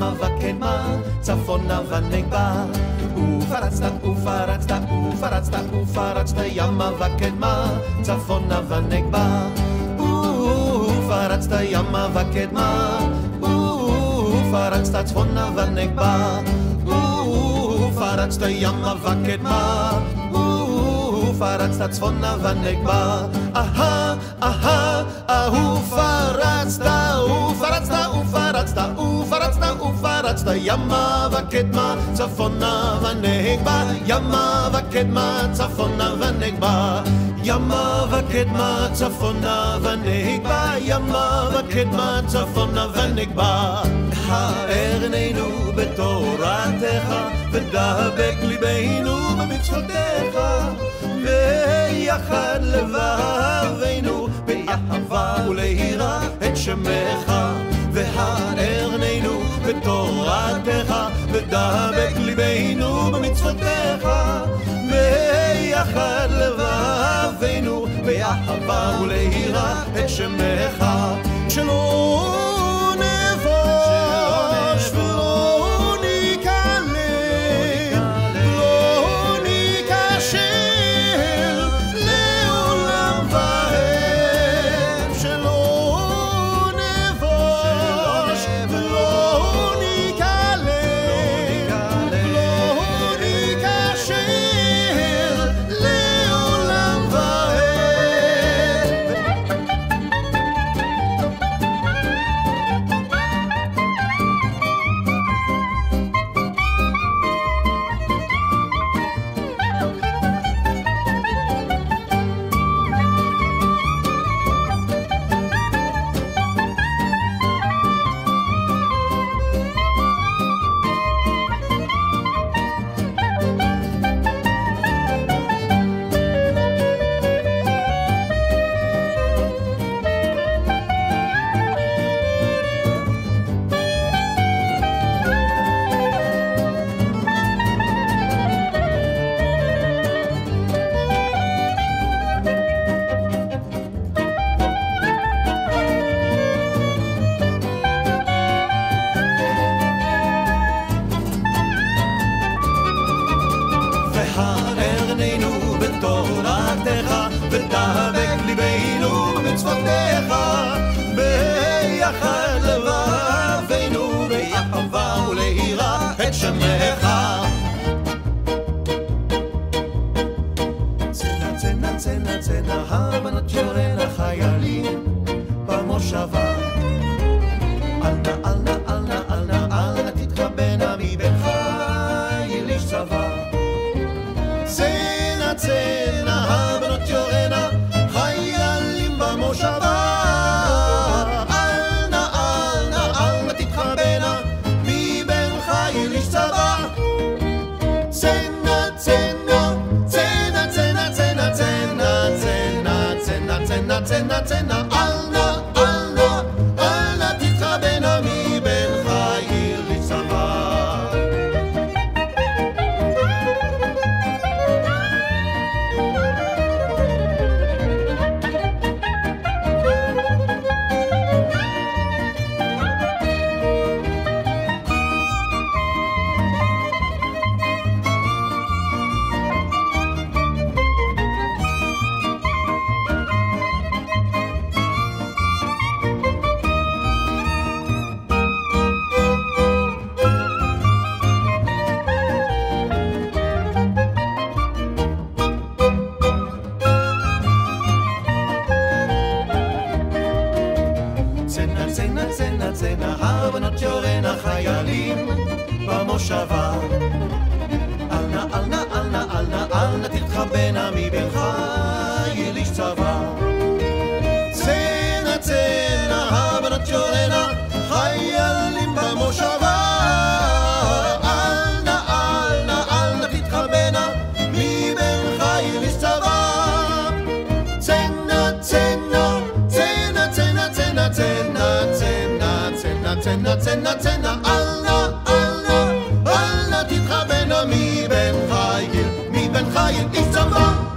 ימה וקדמה, צפונה ונגבה. ופרצת, ופרצת, ופרצת, ופרצת ימה וקדמה, צפונה ונגבה. ופרצת ימה וקדמה, ופרצת צפונה ונגבה. ופרצת ימה וקדמה, ופרצת צפונה ונגבה. אהה, אהה, ופרצת, ופרצת, ופרצת, ופרצת, ופרצת ימה וקדמה, צפונה ונגבה. ימה וקדמה, צפונה ונגבה. ימה וקדמה, צפונה ונגבה. ימה וקדמה, צפונה ונגבה. האר עינינו בתורתך, ודבק ליבנו במצוותיך, ויחד לבבינו באהבה וליראה את שמך. והאר עינינו בתורתך, ודבק ליבנו במצוותיך, ויחד לבבינו באהבה וליראה את שמך. שלא נבוש ולא ניכלל, ולא ניכשל לעולם ועד. שלא נבוש ולא ניכלל, ולא ניכשל לעולם ועד. והאר עינינו בתורתך, ודבק ליבנו במצוותיך, ביחד לבבינו באהבה וליראה את שמך. צנע צנע צנע צנע הבנות יורנה חיילים במושבה. אל נא אל נא אל נא אל נא אל נא תתחבאנה מבין חיל איש צבא. צנע צנע הבנות יורנה חיילים במושבה. אל נא אל נא אל נא תתחבאנה מבין חיל איש צבא. צנע צנע צנע צנע צנע צנע צנע צנע צנע צנע צנע אל נא אל נא אל נא תתחבאנה מבין חיל איש צבא. צנע צנע צנע צנע הבנות יורנה חיילים במושבה. אל נא אל נא אל נא אל נא אל נא תתחבאנה מבין חיל איש צבא. צנע צנע הבנות יורנה חיילים במושבה. אל נא אל נא אל נא תתחבאנה מבין חיל איש צבא. צנע צנע צנע צנע צנע צנע צנע צנע צנע צנע אל נא אל נא אל נא תתחבאנה מבין חיל איש צבא.